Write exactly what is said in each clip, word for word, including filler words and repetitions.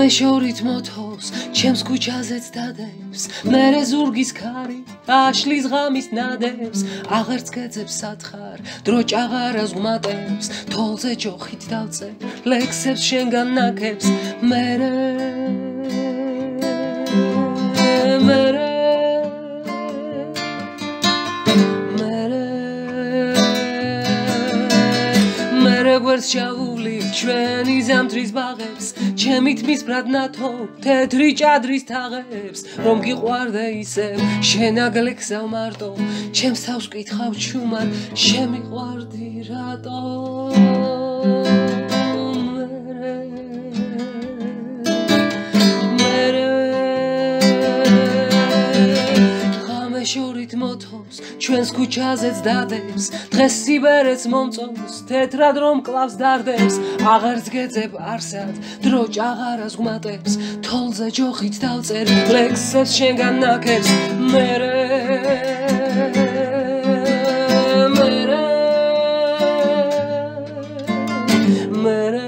ღამე შორით მოთოს ჩემს ქუჩაზეც დადებს მერე ზურგის ქარი აშლის ღამის ნადებს აღარც გეძებს სათხარ დრო ჭაღარას ღმატებს თოლზე ჯოხით დავწერ ლექსებს შენგან ნაკებს მერე მერე გვერდს ჩავული ჩვენი ზამთრის ბაღებს ჩემი თმის ბრადნათო თეთრი ჭადრის თაღებს რომ გიყვარდე ისევ შენ აგლექსავ მარტო ჩემს თავს ვკითხავ ჩუმად შემიყვარდი რატო შორით მოთოს ჩვენს ქუჩაზეც დადებს დღეს სიბერეც მომწონს თეთრად რომ კლავს დარდებს აღარც გეძებ არსად დრო ჭაღარას ღმატებს თოლზე ჯოხით დავწერ ლექსებს შენგან ნაკებს მერე მერე მერე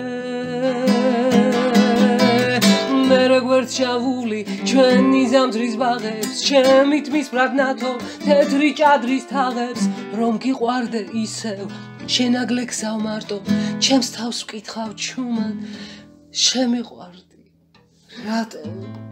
მერე გვერდს ჩავული ჩვენი ზამთრის ბაღებს ჩემი თმის ბრადნათო თეთრი ჭადრის თაღებს რომ გიყვარდე ისევ შენ აგლექსავ მარტო ჩემს თავს ვკითხავ ჩუმად შემიყვარდი რატო